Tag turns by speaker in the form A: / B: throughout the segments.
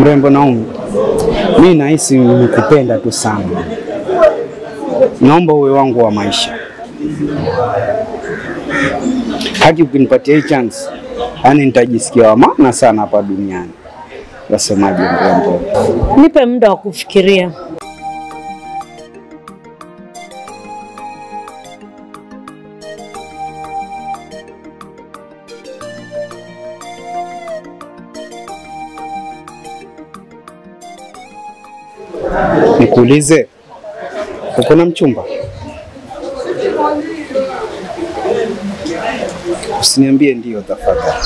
A: Mrembo Naomi, mimi nahisi nikupenda tu sana. Naomba uwe wangu wa maisha. Haki ukinipatia hii chance, yani nitajisikia wa maana sana hapa duniani. Wasemaje mrembo?
B: Nipe muda wa kufikiria.
A: Nikuulize, uko na mchumba? Usiniambie ndio tafadhali.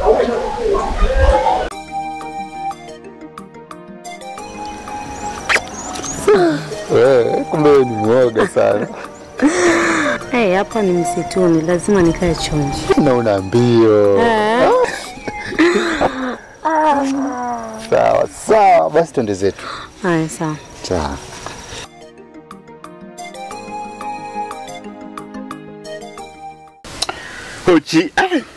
C: Kumbe ni mwoga sana.
B: Hapa ni msituni, lazima nikae chonji.
C: Na una mbio. Sawa, basi twende zetu.
B: Haya, sawa.
C: Sawa.
D: Uchi.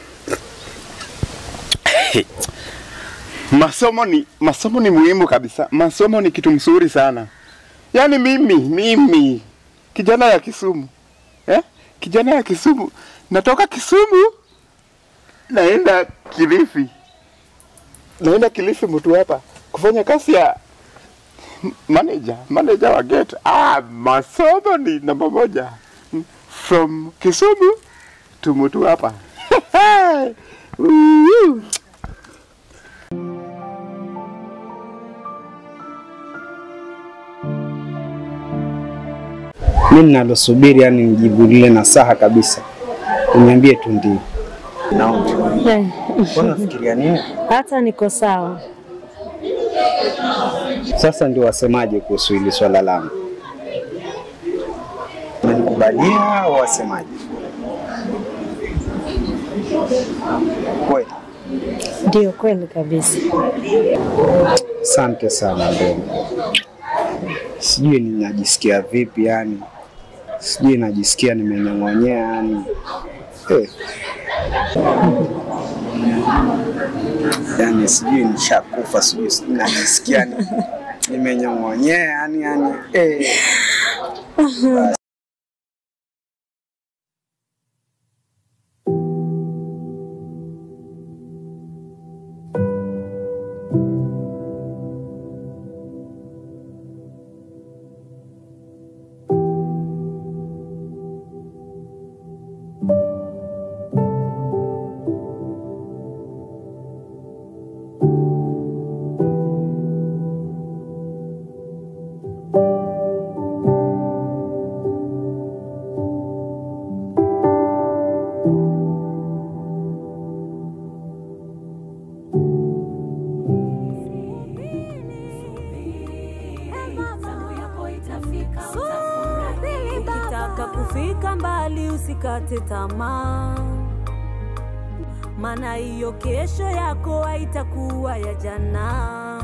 D: Masomo ni muhimu kabisa. Masomo ni kitu mzuri sana. Yaani mimi kijana ya Kisumu. Kijana ya Kisumu. Natoka Kisumu naenda Kilifi. Naenda Kilifi mtu hapa kufanya kazi ya manager wa gate. Masomo ni namba moja. From Kisumu to mtu hapa.
A: Mimi ninalosubiri yani nijibu lile nasaha kabisa. Uniambie tu ndio. Naomba. Unafikiria nini?
B: Hata niko sawa.
A: Sasa ndio wasemaje kuhusu hili swala langu? Unanikubalia au wasemaje? Kweli?
B: Ndio, kweli kabisa.
A: Asante sana ndugu. Sijui ninajisikia vipi yani. Sijui najisikia nimenyong'onyea yani. Yani sijui nishakufa, sijui najisikia nimenyong'onyea yani.
E: Kufika mbali usikate tamaa, maana hiyo kesho yako haitakuwa ya jana.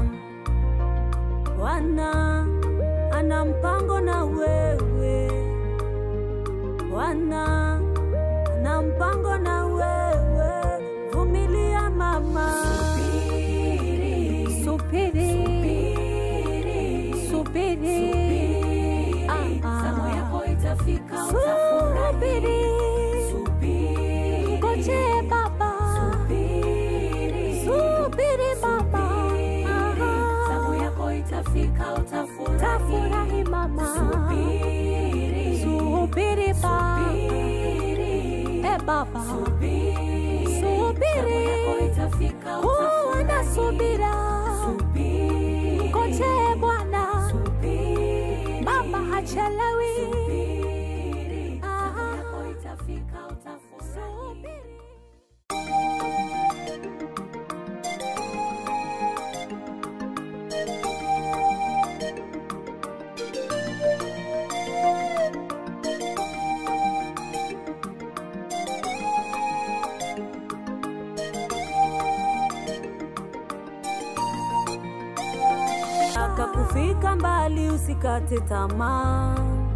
E: Bwana ana mpango na wewe, Bwana ana mpango na wewe. Vumilia mama, subiri. Zamu yako itafika, utafurahi. Subiri, ngoje baba. Subiri baba. Zamu yako itafika, utafurahi mama. Subiri baba. Subiri, zamu yako itafika, utafurahi. Subira. Ngoje Bwana. Baba hachelewi. Zamu yako itafika, utafurahi. Kufika mbali usikate tamaa,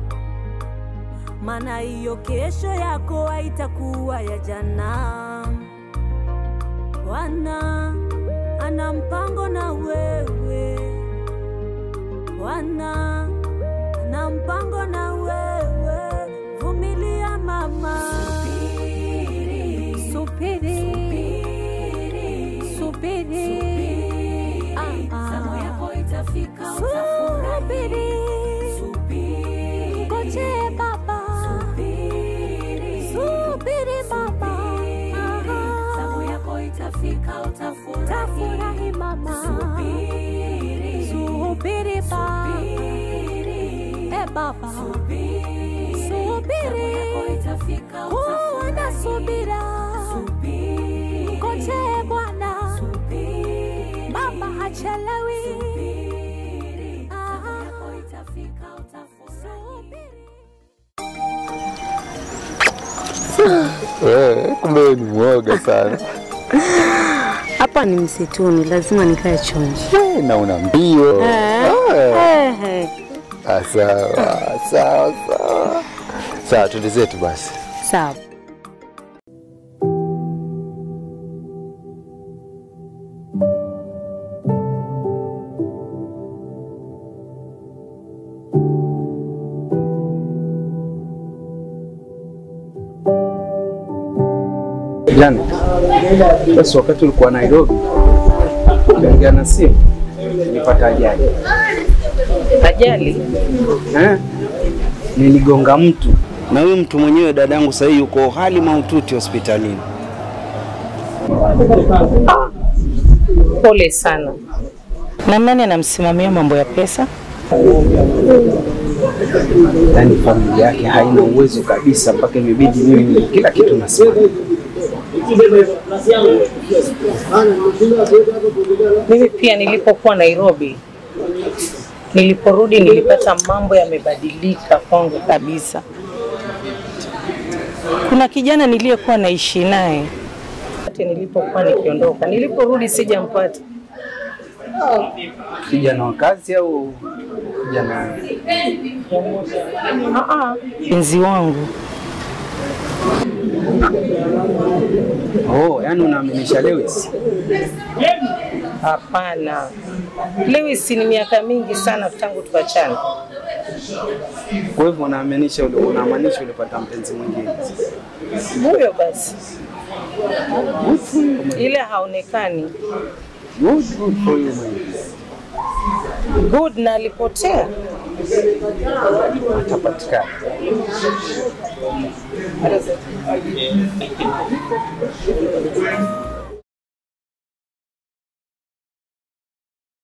E: maana hiyo kesho yako haitakuwa ya jana. Bwana ana mpango na wewe, Bwana ana mpango na wewe, vumilia mama. Subiri, subiri, zamu yako itafika, utafurahi. Subiri, ngoje baba. Subiri mama, zamu yako itafika, utafurahi mama. Subiri baba, baba. Subiri, uwana subira. Ngoje Bwana, baba hachelewi.
C: Kumbe ni mwoga sana.
B: Hapa ni msituni, lazima nikae chonji.
C: Na una mbio. Sawa. Sawa, twende zetu basi.
B: Sawa.
A: Jana, basi wakati ulikuwa Nairobi, uliongea na simu, nilipata ajali.
B: Ajali?
A: Niligonga mtu. Na huyu mtu mwenyewe dadangu sasa yuko hali mahututi hospitalini.
B: Pole sana. Na nani anamsimamia mambo ya pesa?
A: Yaani familia yake haina uwezo kabisa mpaka imebidi mimi kila kitu nasimamia.
B: Mimi pia nilipokuwa Nairobi, niliporudi nilipata mambo yamebadilika kwangu kabisa. Kuna kijana niliyekuwa naishi naye, hata nilipokuwa nikiondoka, niliporudi sijampata.
A: Kijana wa kazi au kijana?
B: Mpenzi wangu.
A: Yaani unaaminisha Lewis?
B: Hapana. Lewis ni miaka mingi sana tangu tuachane.
A: Kwa hivyo unamaanisha ulipata mpenzi mwingine?
B: Huyo basi. Ile haonekani.
A: Good for you, man.
B: Good, na alipotea.
A: Atapatikana.